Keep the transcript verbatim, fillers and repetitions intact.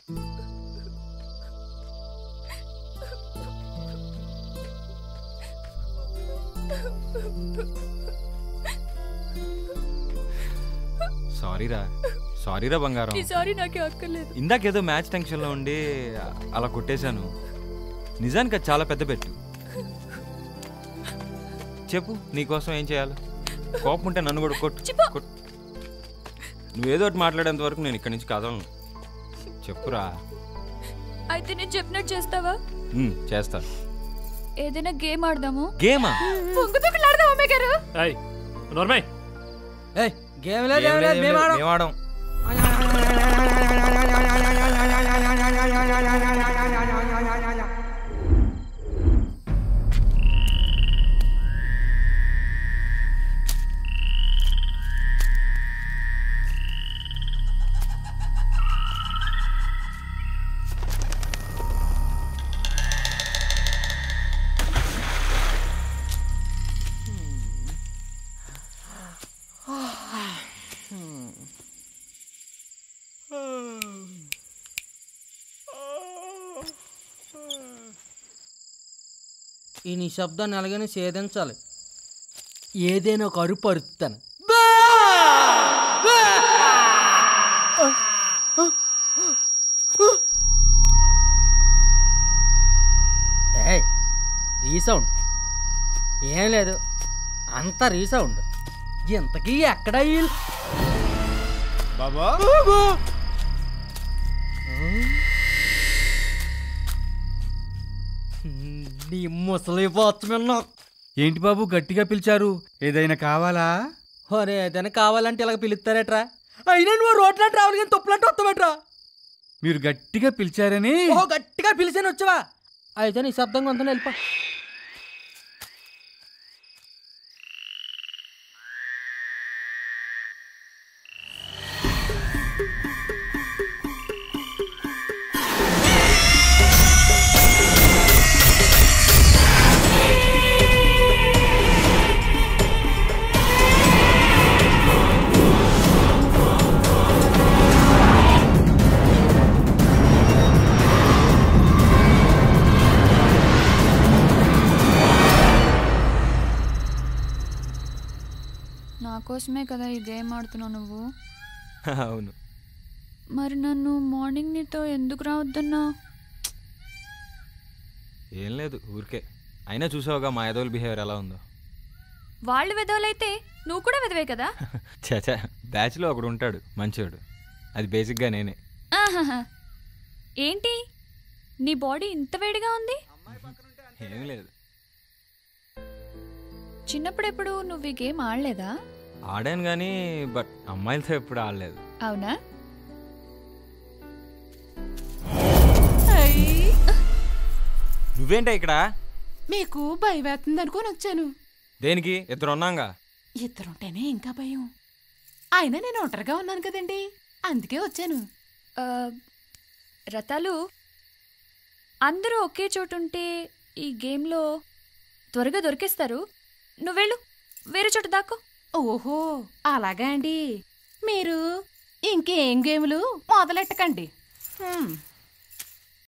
సారీరా సారీరా బంగారం. సారీ నాకే అక్కర్లేదు. ఇందాకేదో మ్యాచ్ టెన్షన్లో ఉండి అలా కొట్టేశాను. నిజానికి అది చాలా పెద్ద పెట్టు. చెప్పు నీకోసం ఏం చేయాలి? కోపం ఉంటే నన్ను కూడా కొట్టు. నువ్వేదో ఒకటి మాట్లాడేంత వరకు నేను ఇక్కడి నుంచి కదలను. చెప్పురా. అయితే నేను చెప్పినట్టు చేస్తావా? చేస్తా. ఏదైనా గేమ్ ఆడదాము. గేమా? పొంగుతూకులాడదాం అమ్మాయి గారు. ఏయ్ నోర్మై. ఏయ్ గేమ్ లేదు గేమ్ లేదు మేము ఆడం. మేము ఆడం. ఈ నిశ్శబ్దాన్ని అలాగనే సేధించాలి. ఏదైనా ఒక అరుపు అరుస్తాను. ఏయ్ రీసౌండ్ ఏం లేదు, అంత రీసౌండ్. ఇంతకీ ఎక్కడ బాబా? నీ ముసలి వాచ్మెన్. ఏంటి బాబు గట్టిగా పిలిచారు? ఏదైనా కావాలా? ఒరే ఏదైనా కావాలంటే ఇలాగ పిలుస్తారేట్రా? అయినా నువ్వు రోడ్లంటే రావాలి కానీ తప్పులంటే వస్తామేట్రా? మీరు గట్టిగా పిలిచారని. ఓ గట్టిగా పిలిచాను వచ్చావా? అయితే నీ శబ్దంగా అంతా వెళ్ళిపో. కోసమే కదా ఈ గేమ్ ఆడుతున్నావు నువ్వు? అవును. మరి నన్ను మార్నింగ్ నీతో ఎందుకు రావద్దన్నావు? ఏం లేదు ఊరికే. అయినా చూసావుగా మా ఎదోల బిహేవియర్ ఎలా ఉందో. వాళ్ళు వెదవులైతే నువ్వు కూడా వెదవే కదా. చచా బ్యాచ్లో ఒకడు ఉంటాడు మంచోడు, అది బేసిక్గా నేనే. ఏంటి నీ బాడీ ఇంత వేడిగా ఉంది? ఏం లేదు. చిన్నప్పుడెప్పుడు నువ్వు ఈ గేమ్ ఆడలేదా? ఆడాను కానీ బట్ అమ్మాయిలతో ఎప్పుడు ఆడలేదు. అవునా? నువ్వేంటా ఇక్కడ? మీకు భయం వేస్తుంది అనుకోని వచ్చాను. దేనికి? ఇద్దరు ఉన్నాగా. ఇద్దరుంటేనే ఇంకా భయం. అయినా నేను ఒంటరిగా ఉన్నాను కదండి, అందుకే వచ్చాను. రతాలు, అందరూ ఒకే చోటుంటే ఈ గేమ్లో త్వరగా దొరికేస్తారు. నువ్వెళ్ళు వేరే చోట దాక్కో. ఓహో అలాగా అండి. మీరు ఇంకేం గేములు మొదలెట్టకండి.